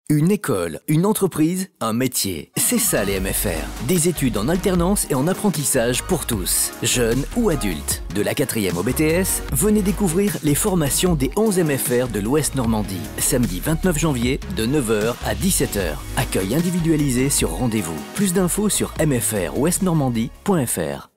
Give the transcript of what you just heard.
Une école, une entreprise, un métier. C'est ça les MFR. Des études en alternance et en apprentissage pour tous, jeunes ou adultes. De la 4e au BTS, venez découvrir les formations des 11 MFR de l'Ouest Normandie. Samedi 29 janvier, de 9h à 17h. Accueil individualisé sur rendez-vous. Plus d'infos sur mfrouestnormandie.fr.